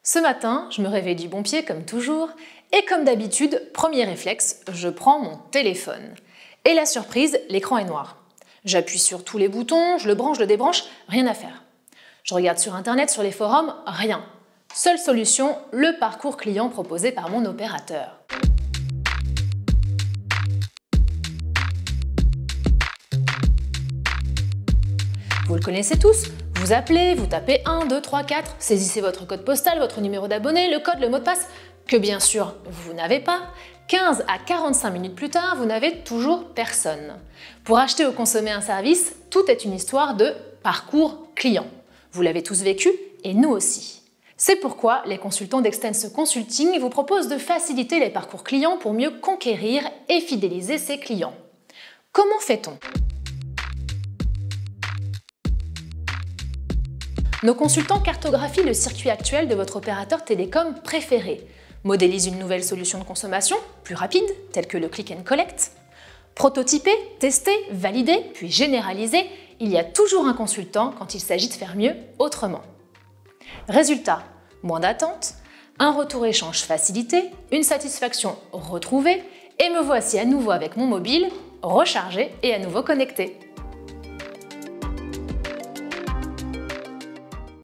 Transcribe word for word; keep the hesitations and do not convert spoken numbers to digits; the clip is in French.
Ce matin, je me réveille du bon pied comme toujours, et comme d'habitude, premier réflexe, je prends mon téléphone. Et la surprise, l'écran est noir. J'appuie sur tous les boutons, je le branche, je le débranche, rien à faire. Je regarde sur internet, sur les forums, rien. Seule solution, le parcours client proposé par mon opérateur. Vous le connaissez tous, vous appelez, vous tapez un, deux, trois, quatre, saisissez votre code postal, votre numéro d'abonné, le code, le mot de passe, que bien sûr vous n'avez pas. quinze à quarante-cinq minutes plus tard, vous n'avez toujours personne. Pour acheter ou consommer un service, tout est une histoire de parcours client. Vous l'avez tous vécu et nous aussi. C'est pourquoi les consultants d'Extense Consulting vous proposent de faciliter les parcours clients pour mieux conquérir et fidéliser ses clients. Comment fait-on ? Nos consultants cartographient le circuit actuel de votre opérateur télécom préféré, modélisent une nouvelle solution de consommation, plus rapide, telle que le click and collect. Prototyper, tester, valider, puis généraliser, il y a toujours un consultant quand il s'agit de faire mieux autrement. Résultat, moins d'attente, un retour-échange facilité, une satisfaction retrouvée, et me voici à nouveau avec mon mobile, rechargé et à nouveau connecté.